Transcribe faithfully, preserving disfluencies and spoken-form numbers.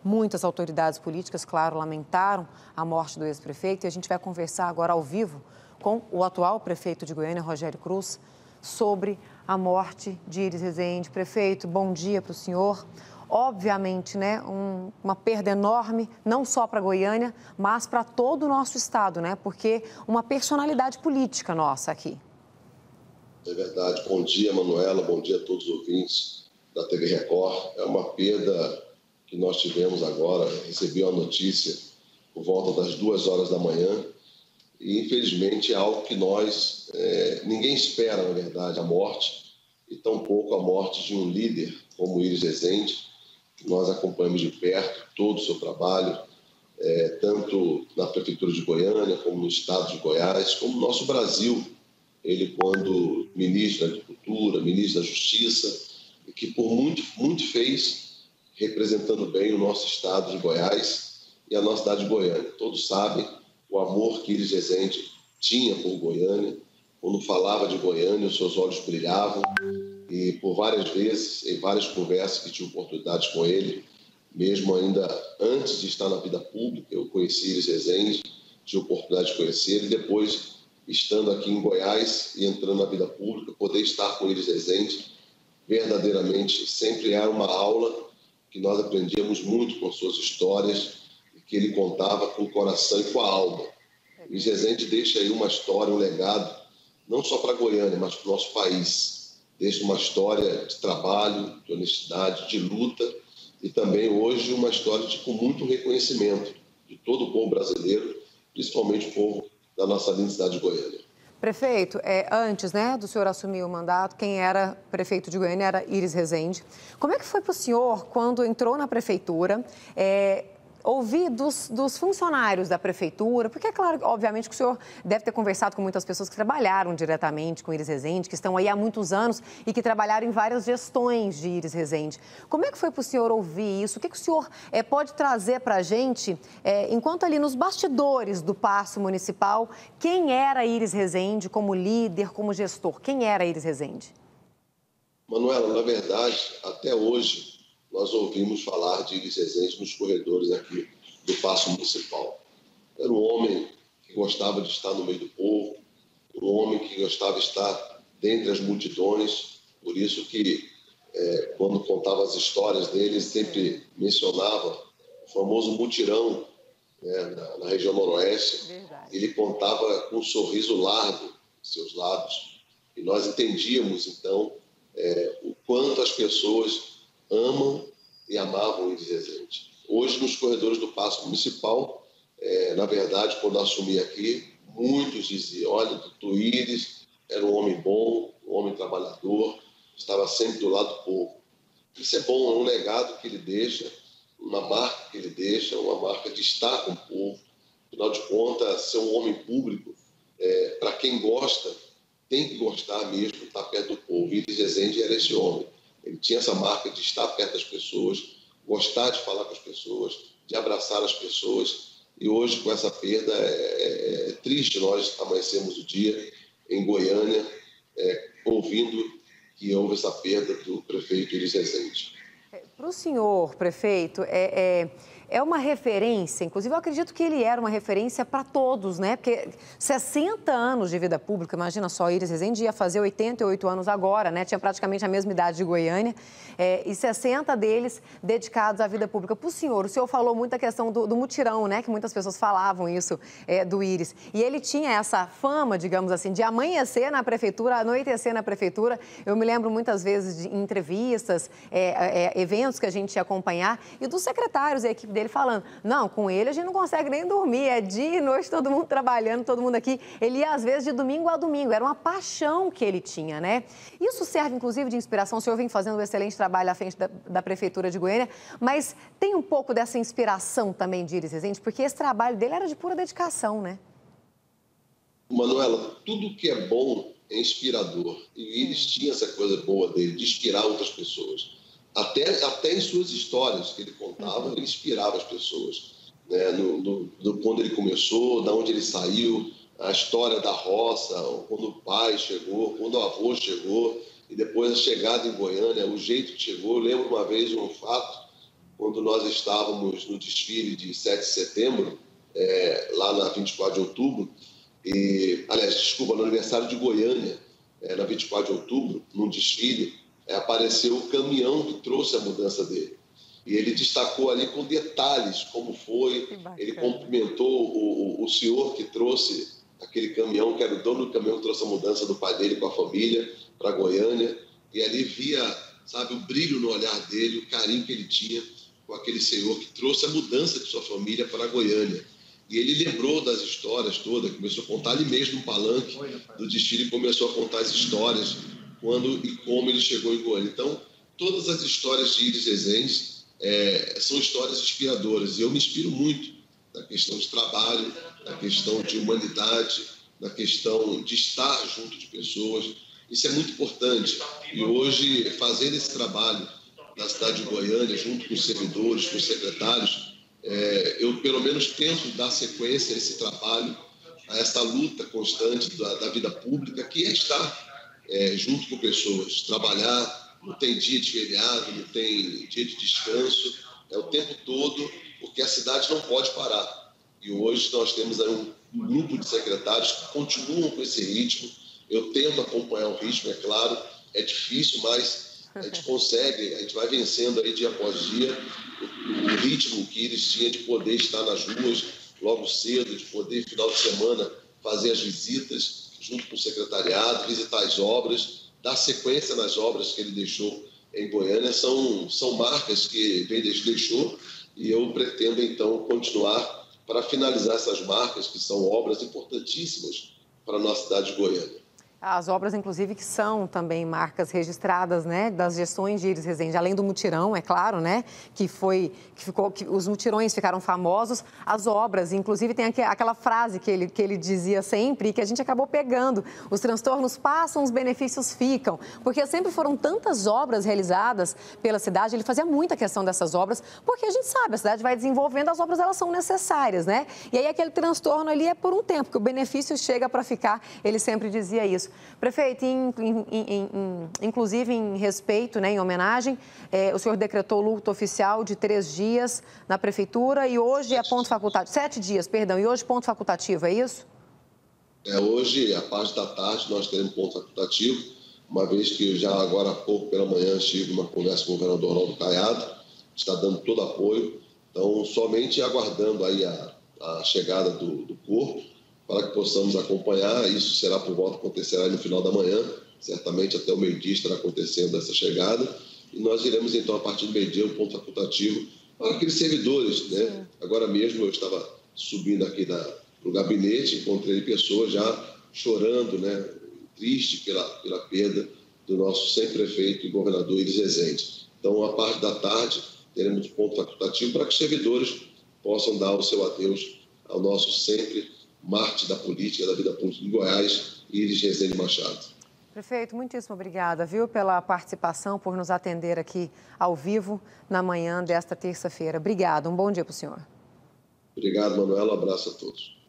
Muitas autoridades políticas, claro, lamentaram a morte do ex-prefeito e a gente vai conversar agora ao vivo com o atual prefeito de Goiânia, Rogério Cruz, sobre a morte de Iris Rezende. Prefeito, bom dia para o senhor. Obviamente, né, um, uma perda enorme, não só para Goiânia, mas para todo o nosso estado, né? Porque uma personalidade política nossa aqui. É verdade. Bom dia, Manuela. Bom dia a todos os ouvintes da T V Record. É uma perda que nós tivemos agora. Recebi a notícia por volta das duas horas da manhã e, infelizmente, é algo que nós... É, ninguém espera, na verdade, a morte e tampouco a morte de um líder como Iris Rezende. Nós acompanhamos de perto todo o seu trabalho, é, tanto na Prefeitura de Goiânia, como no Estado de Goiás, como no nosso Brasil. Ele, quando ministro da Agricultura, ministro da Justiça, e que por muito, muito fez, representando bem o nosso Estado de Goiás e a nossa cidade de Goiânia. Todos sabem o amor que Iris Rezende tinha por Goiânia. Quando falava de Goiânia, os seus olhos brilhavam. E por várias vezes, em várias conversas que tive oportunidades com ele, mesmo ainda antes de estar na vida pública, eu conheci Iris Rezende, tive oportunidade de conhecer ele, depois, estando aqui em Goiás e entrando na vida pública, poder estar com Iris Rezende, verdadeiramente sempre era uma aula que nós aprendíamos muito com suas histórias e que ele contava com o coração e com a alma. Iris Rezende deixa aí uma história, um legado, não só para Goiânia, mas para o nosso país. Deixa uma história de trabalho, de honestidade, de luta e também hoje uma história de, com muito reconhecimento de todo o povo brasileiro, principalmente o povo da nossa linda cidade de Goiânia. Prefeito, é, antes, né, do senhor assumir o mandato, quem era prefeito de Goiânia era Iris Rezende. Como é que foi para o senhor, quando entrou na prefeitura, é, ouvir dos, dos funcionários da prefeitura? Porque é claro, obviamente, que o senhor deve ter conversado com muitas pessoas que trabalharam diretamente com Iris Rezende, que estão aí há muitos anos e que trabalharam em várias gestões de Iris Rezende. Como é que foi para o senhor ouvir isso? O que, que o senhor é, pode trazer para a gente, é, enquanto ali nos bastidores do Paço Municipal, quem era Iris Rezende como líder, como gestor? Quem era Iris Rezende? Manuela, na verdade, até hoje, nós ouvimos falar de Iris Rezende nos corredores aqui do Paço Municipal. Era um homem que gostava de estar no meio do povo, um homem que gostava de estar dentre as multidões, por isso que, é, quando contava as histórias dele, sempre mencionava o famoso mutirão, né, na, na região noroeste. Verdade. Ele contava com um sorriso largo em seus lábios, e nós entendíamos, então, é, o quanto as pessoas amam e amavam Iris Rezende. Hoje, nos corredores do Paço Municipal, é, na verdade, quando eu assumi aqui, muitos diziam, olha, o Iris era um homem bom, um homem trabalhador, estava sempre do lado do povo. Isso é bom, é um legado que ele deixa, uma marca que ele deixa, uma marca de estar com o povo. Afinal de contas, ser um homem público, é, para quem gosta, tem que gostar mesmo de estar perto do povo. Iris Rezende era esse homem. Ele tinha essa marca de estar perto das pessoas, gostar de falar com as pessoas, de abraçar as pessoas. E hoje, com essa perda, é, é, é triste nós amanhecemos o dia em Goiânia, é, ouvindo que houve essa perda do prefeito Iris Rezende. Para o senhor, prefeito, é... é... É uma referência, inclusive eu acredito que ele era uma referência para todos, né? Porque sessenta anos de vida pública, imagina só, Iris Rezende ia fazer oitenta e oito anos agora, né? Tinha praticamente a mesma idade de Goiânia, é, e sessenta deles dedicados à vida pública. Para o senhor, o senhor falou muito a questão do, do mutirão, né? Que muitas pessoas falavam isso é, do Iris. E ele tinha essa fama, digamos assim, de amanhecer na prefeitura, anoitecer na prefeitura. Eu me lembro muitas vezes de entrevistas, é, é, eventos que a gente ia acompanhar, e dos secretários, a equipe dele, ele falando, não, com ele a gente não consegue nem dormir, é dia e noite, todo mundo trabalhando, todo mundo aqui. Ele ia, às vezes, de domingo a domingo, era uma paixão que ele tinha, né? Isso serve, inclusive, de inspiração. O senhor vem fazendo um excelente trabalho à frente da, da Prefeitura de Goiânia, mas tem um pouco dessa inspiração também de Iris Rezende, porque esse trabalho dele era de pura dedicação, né? Manuela, tudo que é bom é inspirador. E Iris tinha essa coisa boa dele, de inspirar outras pessoas. Até, até em suas histórias que ele contava, ele inspirava as pessoas, né? no, no, no, quando ele começou, da onde ele saiu, a história da roça, quando o pai chegou, quando o avô chegou, e depois a chegada em Goiânia, o jeito que chegou. Eu lembro uma vez de um fato, quando nós estávamos no desfile de sete de setembro, é, lá na vinte e quatro de outubro, e, aliás, desculpa, no aniversário de Goiânia, é, na vinte e quatro de outubro, num desfile, é, apareceu o caminhão que trouxe a mudança dele. E ele destacou ali com detalhes como foi, ele cumprimentou o, o, o senhor que trouxe aquele caminhão, que era o dono do caminhão que trouxe a mudança do pai dele com a família para Goiânia, e ali via, sabe, o brilho no olhar dele, o carinho que ele tinha com aquele senhor que trouxe a mudança de sua família para Goiânia. E ele lembrou das histórias todas, começou a contar ali mesmo no palanque do desfile, começou a contar as histórias, quando e como ele chegou em Goiânia. Então, todas as histórias de Iris Rezende é, são histórias inspiradoras, e eu me inspiro muito na questão de trabalho, na questão de humanidade, na questão de estar junto de pessoas. Isso é muito importante. E hoje, fazendo esse trabalho na cidade de Goiânia, junto com os servidores, com os secretários, é, eu pelo menos tento dar sequência a esse trabalho, a essa luta constante da, da vida pública, que é estar é, junto com pessoas, trabalhar. Não tem dia de feriado, não tem dia de descanso, é o tempo todo, porque a cidade não pode parar. E hoje nós temos aí um, um grupo de secretários que continuam com esse ritmo. Eu tento acompanhar o ritmo, é claro, é difícil, mas a gente consegue, a gente vai vencendo aí dia após dia o, o ritmo que eles tinham de poder estar nas ruas logo cedo, de poder, final de semana, fazer as visitas junto com o secretariado, visitar as obras, dar sequência nas obras que ele deixou em Goiânia. São, são marcas que ele deixou, e eu pretendo, então, continuar para finalizar essas marcas, que são obras importantíssimas para a nossa cidade de Goiânia. As obras, inclusive, que são também marcas registradas, né, das gestões de Iris Rezende, além do mutirão, é claro, né, que foi, que ficou, que os mutirões ficaram famosos, as obras, inclusive tem aquela frase que ele, que ele dizia sempre e que a gente acabou pegando: os transtornos passam, os benefícios ficam, porque sempre foram tantas obras realizadas pela cidade. Ele fazia muita questão dessas obras, porque a gente sabe, a cidade vai desenvolvendo, as obras elas são necessárias, né, e aí aquele transtorno ali é por um tempo, que o benefício chega para ficar, ele sempre dizia isso. Prefeito, em, em, em, em, inclusive em respeito, né, em homenagem, é, o senhor decretou luto oficial de três dias na prefeitura e hoje é ponto facultativo, sete dias, perdão, e hoje ponto facultativo, é isso? É, hoje, a parte da tarde, nós teremos ponto facultativo, uma vez que já agora há pouco pela manhã tive uma conversa com o governador Ronaldo Caiado, está dando todo apoio, então somente aguardando aí a, a chegada do, do corpo, para que possamos acompanhar. Isso será por volta, acontecerá no final da manhã, certamente até o meio-dia estará acontecendo essa chegada, e nós iremos então, a partir do meio-dia, um ponto facultativo para aqueles servidores, né? Agora mesmo eu estava subindo aqui da, no gabinete, encontrei pessoas já chorando, né? Triste pela, pela perda do nosso sempre prefeito e governador Iris Rezende. Então, a parte da tarde, teremos um ponto facultativo para que os servidores possam dar o seu adeus ao nosso sempre Marte da política, da vida pública de Goiás, Iris Rezende Machado. Prefeito, muitíssimo obrigada, viu, pela participação, por nos atender aqui ao vivo na manhã desta terça-feira. Obrigada, um bom dia para o senhor. Obrigado, Manuela, um abraço a todos.